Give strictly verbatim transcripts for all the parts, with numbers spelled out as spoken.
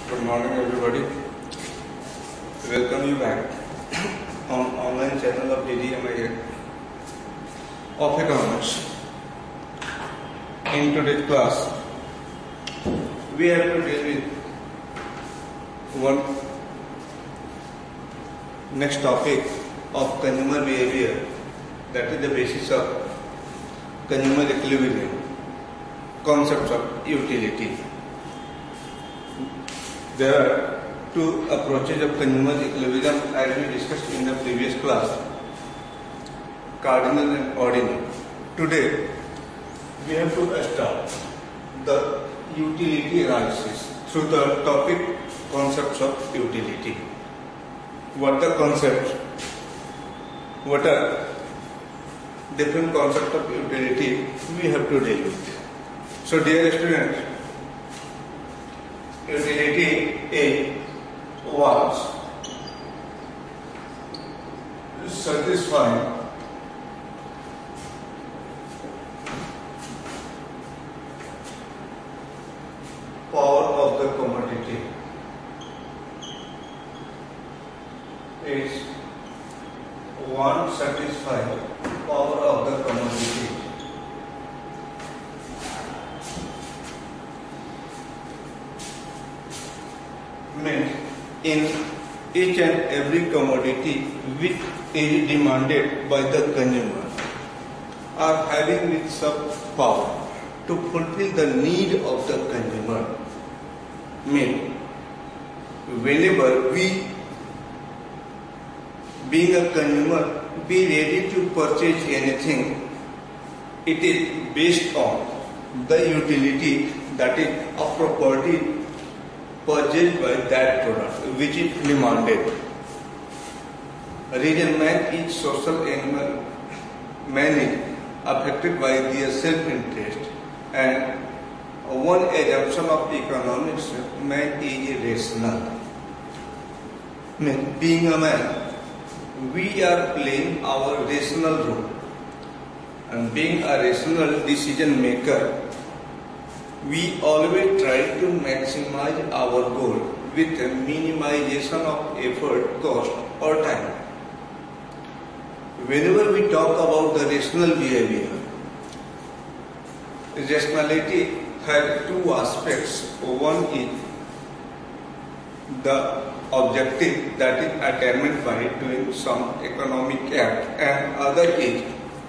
Good morning, everybody. Welcome you back on online channel of D D M I of Economics. In today's class, we have to deal with one next topic of consumer behavior, that is the basis of consumer equilibrium, concepts of utility. There are two approaches of consumer equilibrium as we discussed in the previous class, cardinal and ordinal. Today, we have to start the utility analysis through the topic concepts of utility. What the concepts? What are different concepts of utility we have to deal with? So, dear students, utility A wants satisfying power of the commodity is one satisfying power of the commodity means in each and every commodity which is demanded by the consumer are having with some power to fulfill the need of the consumer. Mean whenever we, being a consumer, be ready to purchase anything, it is based on the utility, that is a property purchased by that product which is demanded. Reason man is social animal. Man is affected by their self-interest, and one assumption of economics, man is rational. Mean, being a man, we are playing our rational role, and being a rational decision maker, we always try to maximize our goal with a minimization of effort, cost or time. Whenever we talk about the rational behavior, rationality has two aspects. One is the objective, that is attainment by doing some economic act, and other is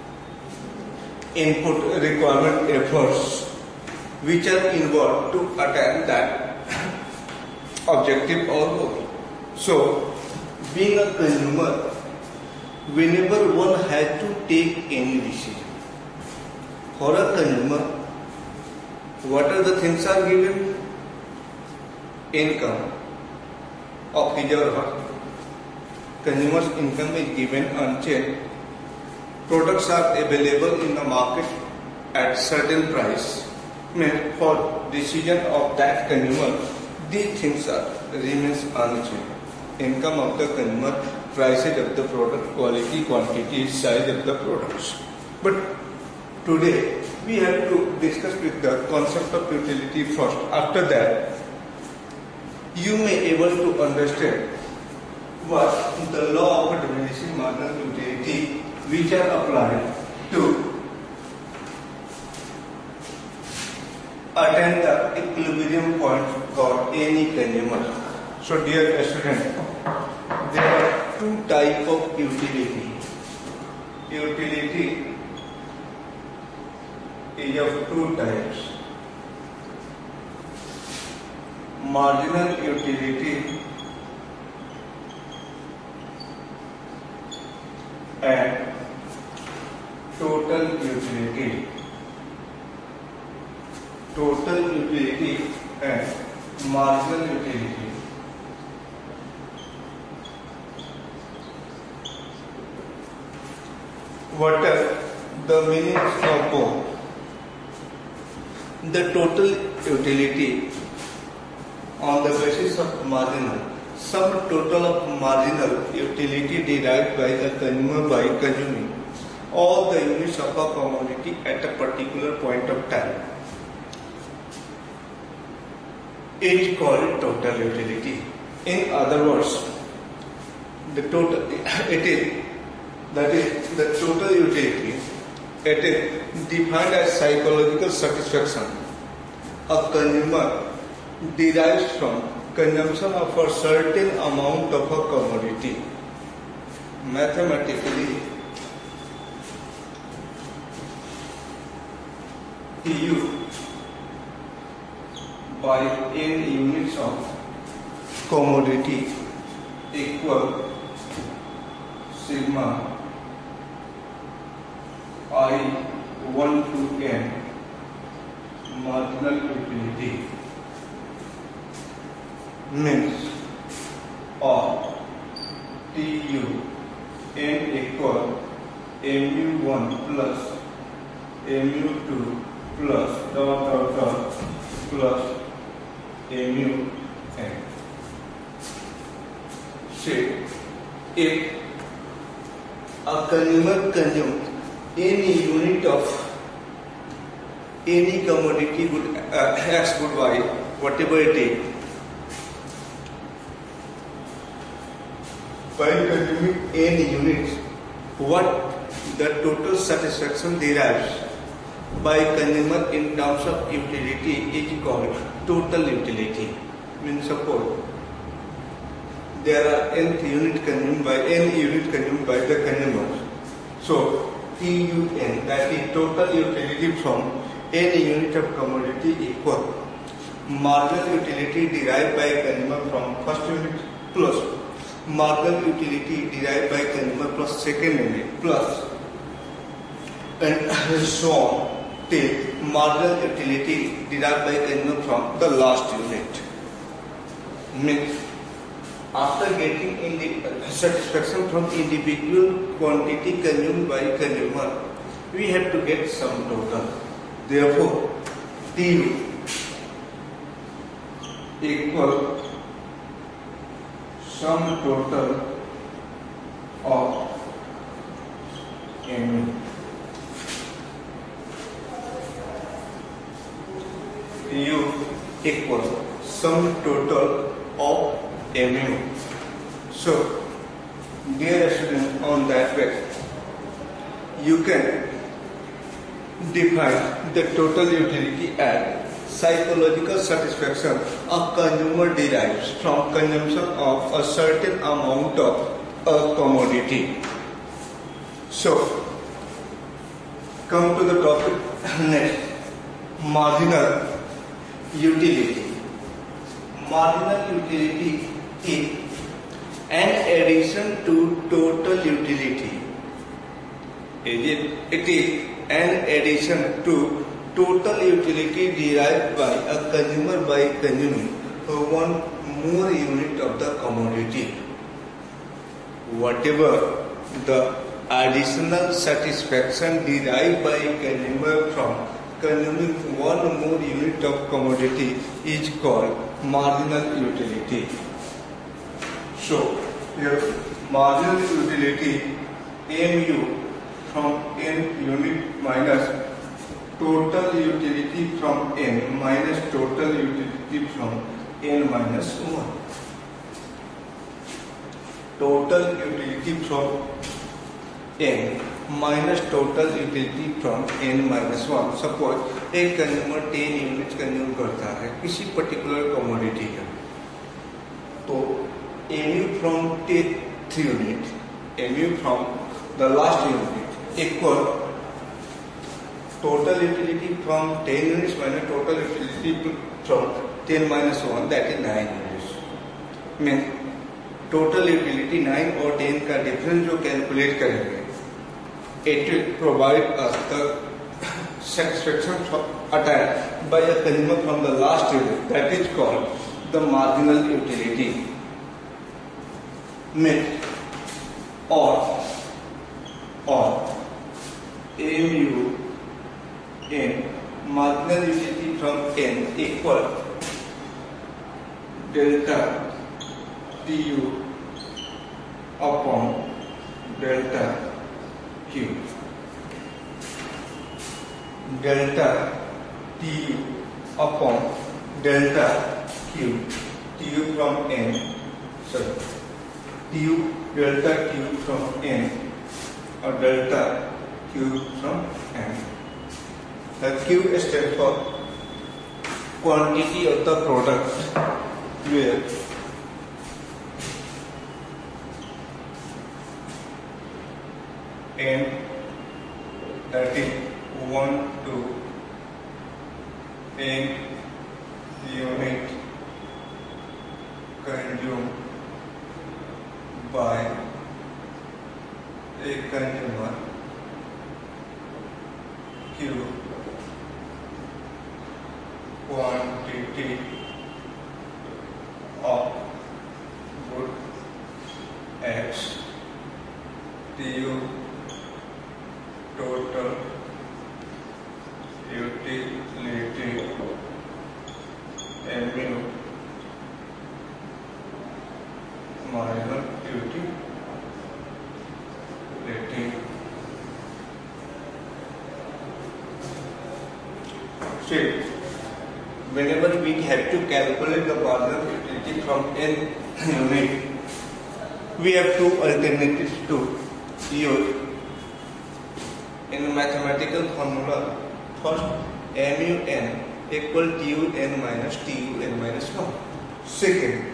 input requirement efforts which are involved to attain that objective or goal. So, being a consumer, whenever one has to take any decision, for a consumer, what are the things are given? Income of his or her. Consumer's income is given unchanged. Products are available in the market at certain price. Mean for decision of that consumer, these things are remains unchanged. Income of the consumer, prices of the product, quality, quantity, size of the products. But today we have to discuss with the concept of utility first. After that, you may able to understand what the law of diminishing marginal utility which are applied to attain the equilibrium point for any consumer. So, dear student, there are two types of utility. Utility is of two types: marginal utility and total utility. Total utility and marginal utility. What are the meanings of both? The total utility on the basis of marginal, sum total of marginal utility derived by the consumer by consuming all the units of a commodity at a particular point of time. is called total utility. In other words, the total it is that is the total utility. It is defined as psychological satisfaction a consumer derives from consumption of a certain amount of a commodity. Mathematically, T U by n units of commodity equal sigma I one to n marginal utility means or T U n equal mu one plus mu two plus dot dot dot plus mu n. Say if a consumer consumes any unit of any commodity good uh, x good y whatever it is, by consuming n units, what the total satisfaction derives by consumer in terms of utility is called total utility. Means suppose there are nth unit consumed by n unit consumed by the consumer. So T U n, that is total utility from n unit of commodity equal marginal utility derived by consumer from first unit plus marginal utility derived by consumer plus second unit plus and so on till marginal utility derived by consumer from the last unit. Means after getting indi satisfaction from individual quantity consumed by consumer, we have to get sum total. Therefore, T U equal sum total of mu. T U equal sum total of mu. So, dear students, on that way, you can define the total utility as psychological satisfaction a consumer derives from consumption of a certain amount of a commodity. So, come to the topic next, marginal utility. Marginal utility is an addition to total utility. It is an addition to total utility derived by a consumer by consuming one more unit of the commodity. Whatever the additional satisfaction derived by consumer from consuming one more unit of commodity is called marginal utility. So, here marginal utility mu from n unit minus total utility from n minus total utility from n minus one. Total utility from n minus total utility from n minus one. Suppose एक consumer ten unit consume करता है किसी particular commodity का, तो mu from tenth unit, mu from the last unit equal total utility from ten units minus total utility from ten minus one, that is nine units. Means total utility nine और ten का difference जो calculate करेंगे, it will provide us the satisfaction attained by a consumer from the last unit, that is called the marginal utility. Means or or mu n marginal utility from n equal delta tu upon delta q. Delta tu upon delta Q, Tu from N, sorry, Tu delta Q from N or delta Q from N. The Q stands for quantity of the product where N, that is one to N unit consumed by a consumer, Q quantity of good X, Tu total utility, Mu minus utility. See, whenever we have to calculate the marginal utility from N unit, we have two alternatives to use in mathematical formula. First, mu n equal tu n minus tu n minus one. Second,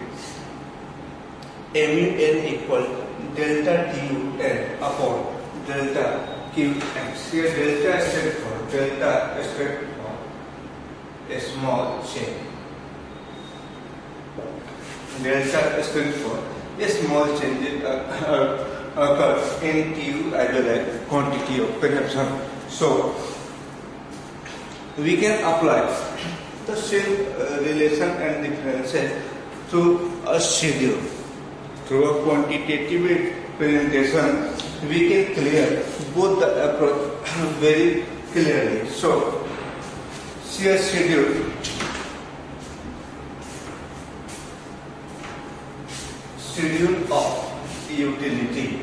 mu n equal delta tu n upon delta qx. Here delta stands for delta stands for a small change. Delta stands for a small change uh, occurs in Q as well as quantity of consumption. So we can apply the same uh, relation and differences through a schedule. Through a quantitative presentation, we can clear both the approach very clearly. So see a schedule. Schedule of utility.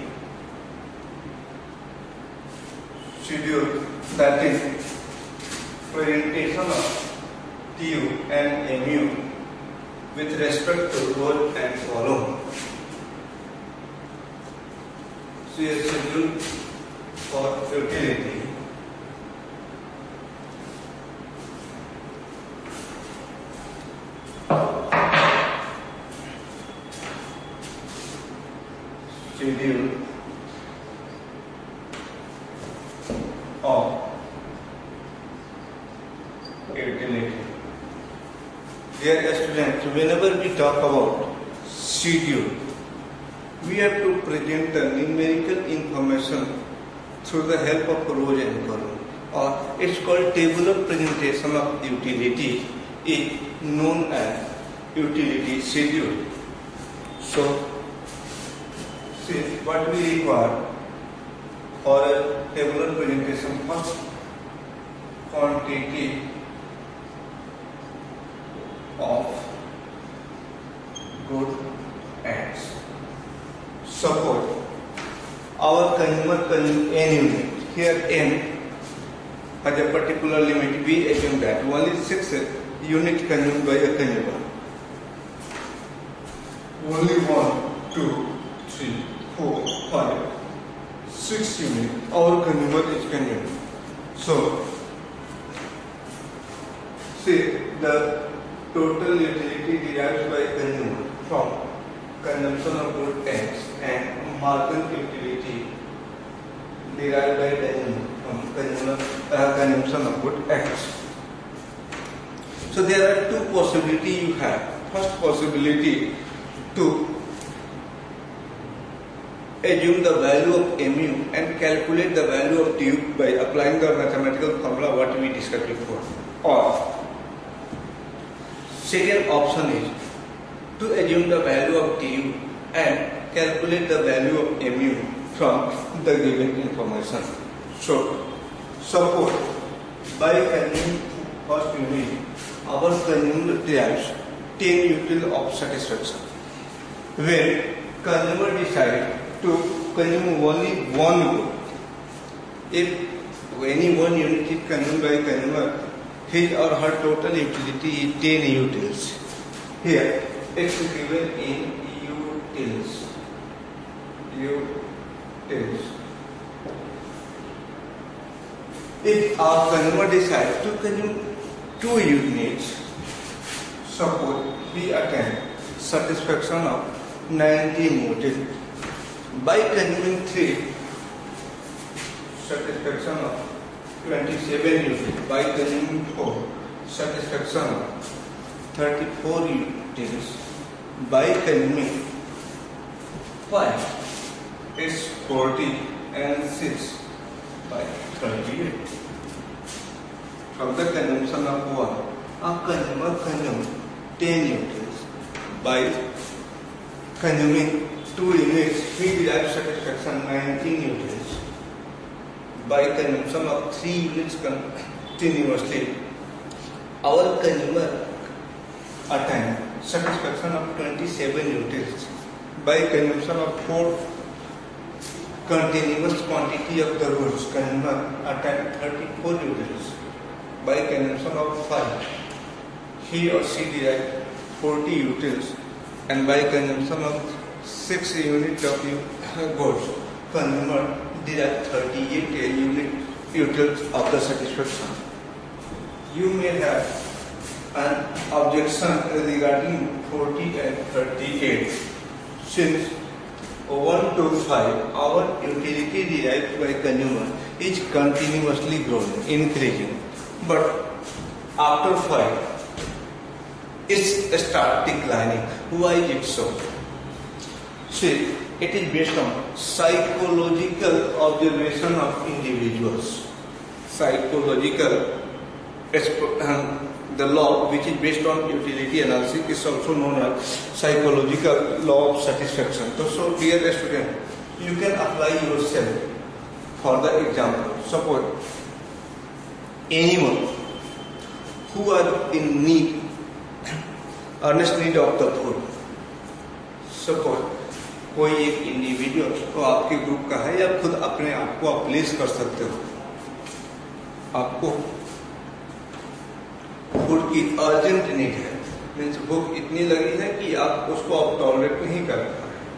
Schedule, that is presentation of Tu and Mu with respect to row and column. See a schedule for utility. Schedule of utility. Dear students, whenever we talk about schedule, we have to present the numerical information through the help of rows and columns, or it's called table of presentation of utility, is known as utility schedule. So see what we require for a table of presentation. First, quantity of good X. Suppose our consumer consumes n unit. Here n has a particular limit. We assume that only six units consumed by a consumer. Only one, two, three, four, five, six units our consumer is consumed. So see the total utility derived by consumer from consumption of good X and marginal utility derived by consumer from consumer, uh, consumption of good X. So there are two possibilities you have. First possibility to assume the value of Mu and calculate the value of Tu by applying the mathematical formula what we discussed before. Or second option is to assume the value of Tu and calculate the value of Mu from the given information. So suppose by consuming first unit, our consumer derives ten units of satisfaction. When consumer decides to consume only one good, if any one unit is consumed by consumer, his or her total utility is ten utils. Here it's given in utils. Utils. If our consumer decides to consume two units, suppose we attain satisfaction of ninety motil. By consuming three, satisfaction of twenty-seven units. By consuming four, satisfaction of thirty-four units. By consuming five, it's forty, and six by thirty-eight. From the consumption of one, a consumer consumes ten units. By consuming two units, we derive satisfaction nineteen units. By consumption of three units continuously, our consumer attains satisfaction of twenty-seven units. By consumption of four continuous quantity of the goods, consumer attains thirty-four units. By consumption of five, he or she derives forty units, and by consumption of six units of goods, consumer derives thirty-eight unit units of the satisfaction. You may have an objection regarding forty and thirty-eight. Since one to five, our utility derived by consumer is continuously growing, increasing. But after five, it starts declining. Why is it so? See, it is based on psychological observation of individuals. Psychological, um, the law which is based on utility analysis is also known as psychological law of satisfaction. So, so dear student, you can apply yourself for the example. Suppose anyone who are in need, earnest need of the food. Suppose कोई एक individual तो आपके group का है या खुद अपने आप को आप प्लेस कर सकते हो, आपको फूड की अर्जेंट नीड है, मीन्स भूख इतनी लगी है कि आप उसको आप टॉलरेट नहीं कर पा रहे,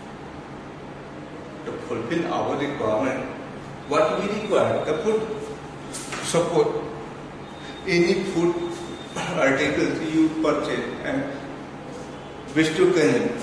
to fulfill our requirement, what we require, the food. Suppose any food articles you purchase and wish to consume,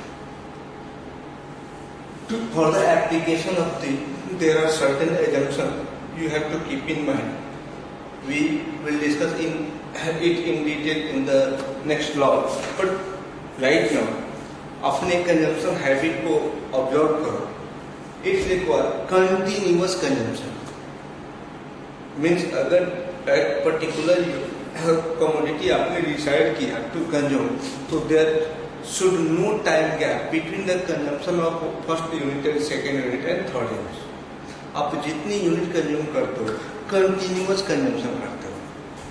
to, for the application of the, there are certain assumptions you have to keep in mind. We will discuss in it in detail in the next law. But right now, अपने consumption habit को observe करो. It requires continuous consumption. Means अगर at particular commodity आपने decide किया to consume, तो there should no time gap between the consumption of first unit and second unit and third unit. आप जितनी unit consume करते हो continuous consumption करते हो,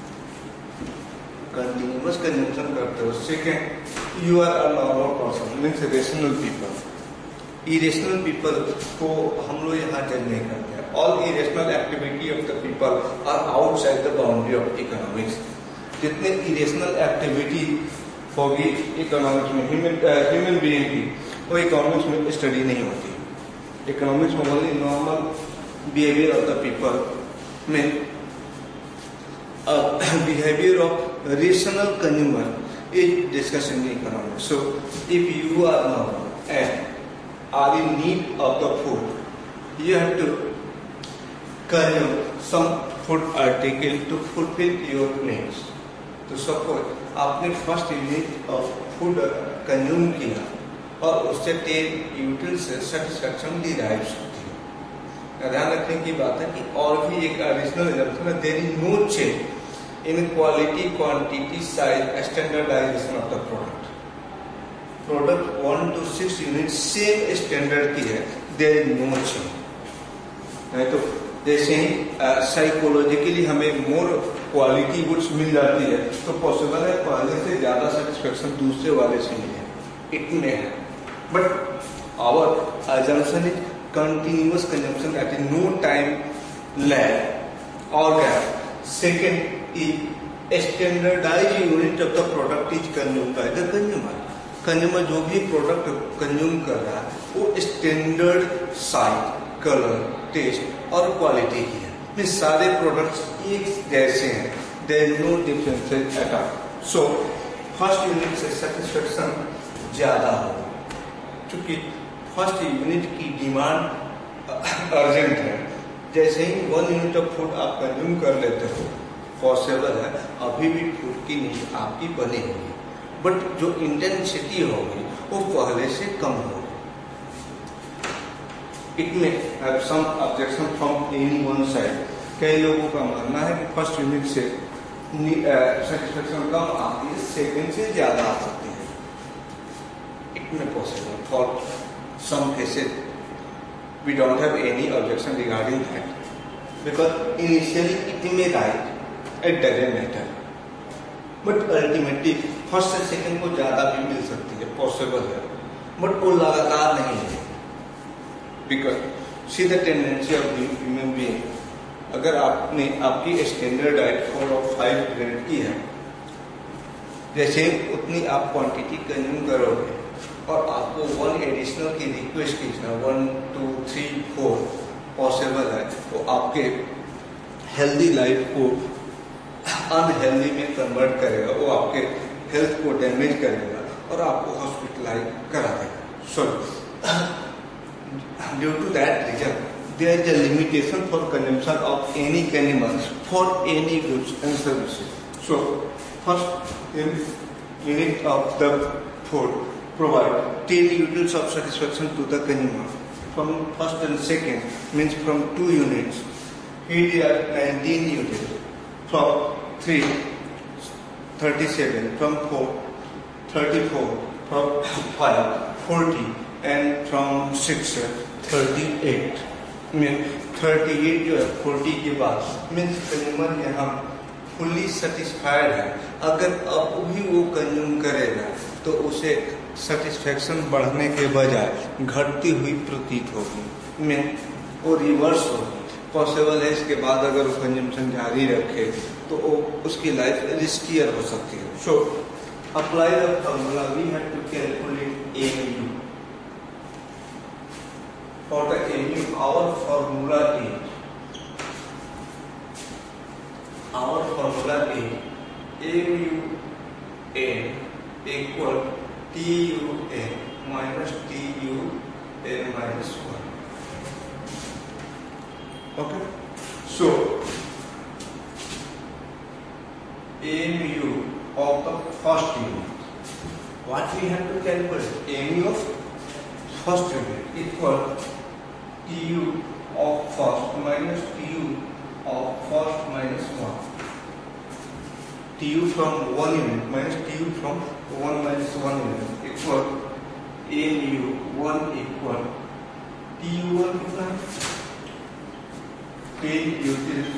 कंटिन्यूअस कंजम्पशन करते हो. Second, you are a normal person, means rational people. Irrational people को हम लोग यहाँ जज नहीं करते हैं. All irrational activity of the people are outside the boundary of economics. जितने इरेशनल एक्टिविटी होगी इकोनॉमिक्स में ह्यूमन ह्यूमन बीइंग की, वो इकोनॉमिक्स में स्टडी नहीं होती. इकोनॉमिक्स में only normal behavior of the people, mean uh, behavior of rational consumer is discussed in the economics. So if you are normal and are in need of the food, you have to consume some food article to fulfill your needs. तो suppose आपने first unit of food consume किया और उससे ten utils से satisfaction derives. ध्यान रखने की बात है कि और भी एक एडिशनल एग्जांपल है, there is no change in quality, quantity, size, standardisation of the product. Product one two six unit same standard की है, देयर इज नो चेंज. नहीं तो जैसे ही साइकोलॉजिकली हमें मोर क्वालिटी गुड्स मिल जाती है तो पॉसिबल है पहले से ज्यादा सेटिस्फेक्शन दूसरे वाले से मिले, इतने है. But our assumption is continuous consumption at no time lag or gap. Second is standardise unit of the product is consume by the consumer. Consumer जो भी प्रोडक्ट कंज्यूम कर रहा है वो स्टैंडर्ड साइज, कलर, टेस्ट और quality की है। ये सारे प्रोडक्ट्स एक जैसे हैं, there is no differences at all. So first unit से सेटिस्फेक्शन ज्यादा होगा, क्योंकि फर्स्ट यूनिट की डिमांड अर्जेंट है। जैसे ही वन यूनिट ऑफ फूड आप कंज्यूम कर लेते हो, पॉसिबल है अभी भी फूड की नीड आपकी बनी होगी, बट जो इंटेंसिटी होगी वो पहले से कम होगी। It may have some objection from any one side. कई लोगों का मानना है कि फर्स्ट यूनिट से सेटिस्फेक्शन कम आती है, सेकंड से ज्यादा आ सकती है। It may possible for some cases we don't have any objection regarding that, because initially it may right, it doesn't matter, but ultimately first से second को ज्यादा भी मिल सकती है, possible है, but वो लगातार नहीं है। because see the tendency of human being, अगर आपने आपकी स्टैंडर्ड डाइट फोर और फाइव ग्रेड की है, जैसे उतनी आप क्वांटिटी कंज्यूम करोगे और आपको वन एडिशनल की रिक्वेस्ट कीजिए, one two three four possible है, तो आपके हेल्दी लाइफ को अनहेल्दी में कन्वर्ट करेगा, वो आपके हेल्थ को डैमेज करेगा और आपको हॉस्पिटलाइज करा देगा। So due to that reason there is a limitation for consumption of any animals for any goods and services. So first unit of the food provide ten units of satisfaction to the consumer. From first and second means from two units. Here are nineteen units. From three, thirty-seven. From four, thirty-four. From five, forty. And from six, thirty-eight. Means thirty-eight जो है forty के बाद means consumer यहाँ fully satisfied है। अगर अब भी वो कंज्यूम करेगा तो उसे सेटिस्फेक्शन बढ़ने के बजाय घटती हुई प्रतीत होगी, में वो रिवर्स होगी। पॉसिबल है इसके बाद अगर वो कंजम्पशन जारी रखे तो वो उसकी लाइफ रिस्कियर हो सकती है। So apply the formula we have to calculate MU. For the MU our formula is our formula is MU N equal T U N minus T U N minus one. Okay. So M U of the first unit. What we have to calculate? M U of first unit equal T U of first minus T U of first minus one. T U from one unit minus T U from one minus one unit equal M U one equal T U one equal ten U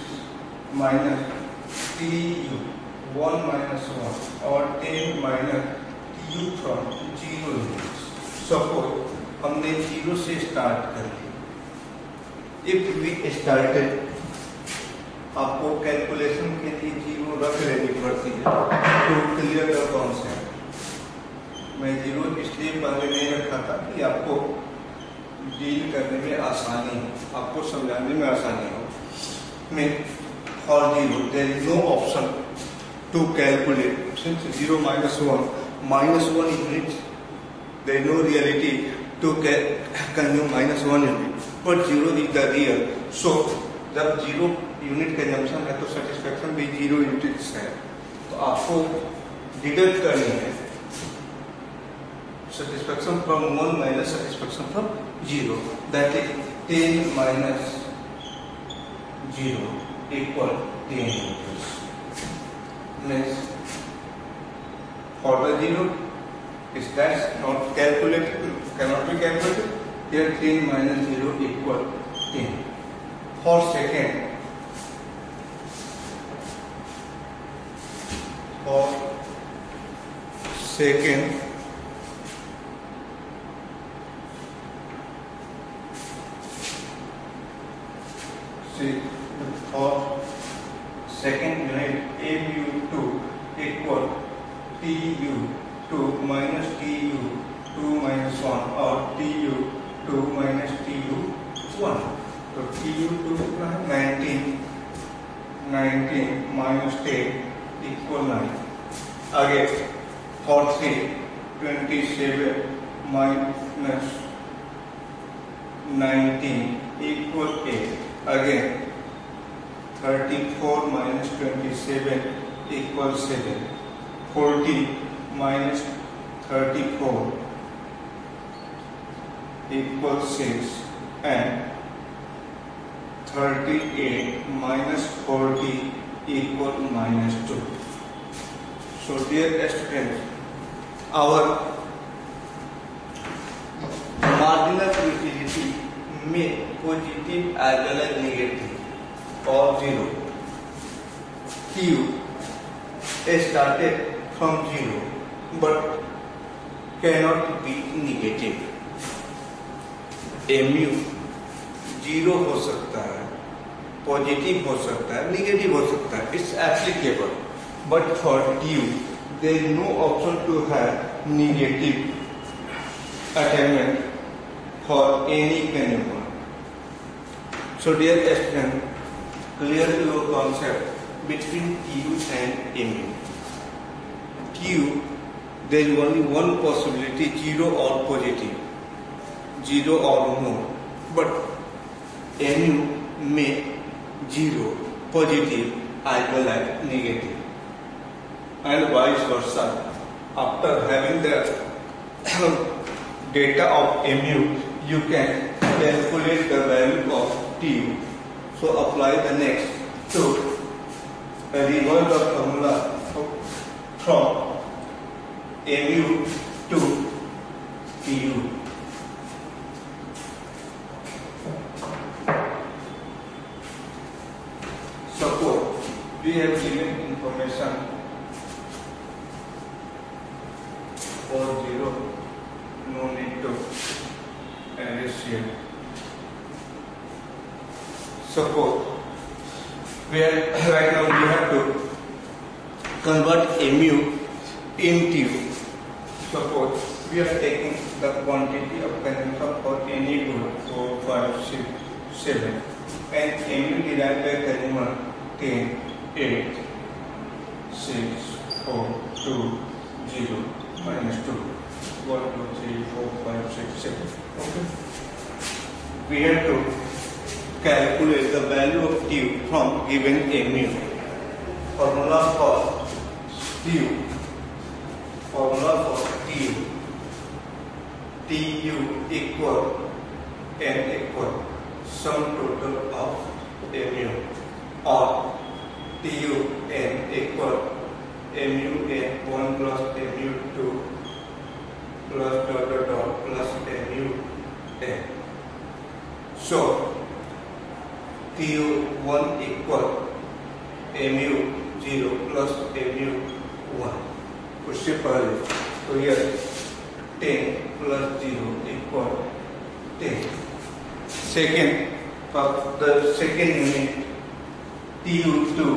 minus T U one minus one or ten minus T U from zero units. Suppose हमने zero से start कर लिया। If we started, आपको calculation के लिए zero रख लेनी पड़ती है टू क्लियर द कॉन्सेप्ट। मैं जीरो इसलिए पहले नहीं रखा था कि आपको डील करने में आसानी हो, आपको समझाने में आसानी हो। मैं for zero there is no option to calculate since zero minus one minus one unit, there is no reality to consume minus one unit, but zero is the real. So जब जीरो यूनिट कंजम्पशन है तो satisfaction भी zero units है, तो आपको deduct करनी है satisfaction from one minus satisfaction from zero, that is ten minus zero equal ten units. Means for the zero is that not calculated, cannot be calculated, here ten minus zero equal ten. For second, for second see for second unit M U two Tu two minus Tu two minus one और Tu two minus Tu one. तो Tu two कितना है nineteen, nineteen minus ten equal nine. आगे for three twenty-seven minus nineteen equal eight. Again thirty-four minus twenty-seven equals seven. forty minus thirty-four equals six. And thirty-eight minus forty equal minus two. So dear students, our marginal utility में positive as well as negative or zero. Q started from zero but cannot be negative. Mu zero हो सकता है, positive हो सकता है, negative हो सकता है. It's applicable. But for due there is no option to have negative attainment for any animal. So dear student, clear your concept between Q and Mu. Q, there is only one possibility, zero or positive, zero or more. But Mu में zero, positive as well as negative, and vice versa. After having the data of Mu, you can calculate the value of Tu. So apply the next to reverse the formula from Mu to Tu. Suppose we have given information for zero, no need to erase here. Suppose we are right now we have to convert Mu into. Suppose we are taking the quantity of consumption for any group four, five, six, seven, and Mu derived by consumer ten, eight, six, four, two, zero, minus two, one, two, three, four, five, six, seven. Okay. We have to calculate the value of Tu from given Mu. Formula for Tu. Formula for Tu. Tu equal N equal sum total of Mu, or Tu N equal Mu N one plus Mu two plus dot dot dot plus Mu N. So Tu one equal Mu zero plus Mu one. उससे पहले तो यह ten plus zero equal ten. Second, for the second unit, Tu two,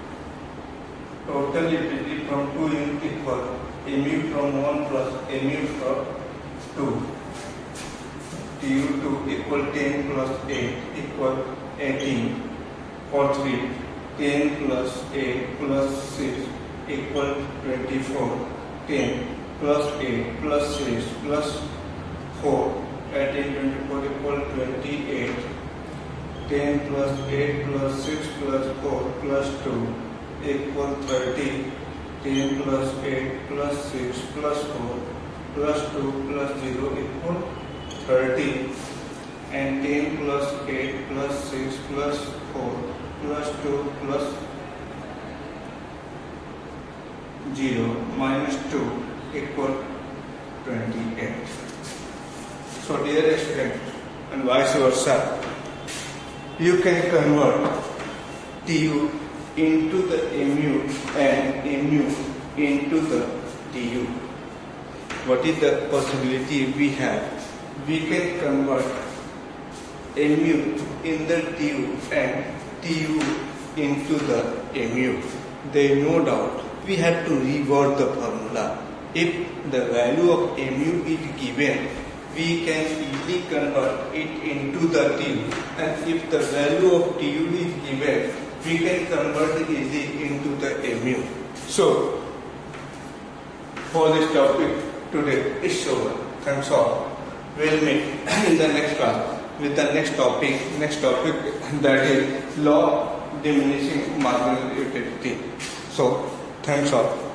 total utility from two unit equal Mu from one plus Mu from two. Tu two equal ten plus eight equal eighteen. For three, ten plus eight plus six equal twenty-four. ten plus eight plus six plus four. eighteen, twenty-four equal twenty-eight. ten plus eight plus six plus four plus two equal thirty. ten plus eight plus six plus four plus two plus zero equal thirty. And ten plus eight plus six plus four plus two plus zero minus two equal twenty-eight. So dear students, and vice versa, you can convert Tu into the Mu and Mu into the Tu. What is the possibility we have? We can convert Mu in the Tu and Tu into the Mu. There is no doubt we have to reword the formula. If the value of mu is given, we can easily convert it into the T U, and if the value of T U is given, we can convert it easily into the mu. So, for this topic today is over. Thanks all. We'll meet in the next class with the next topic, next topic that is law of diminishing marginal utility. So, thanks all.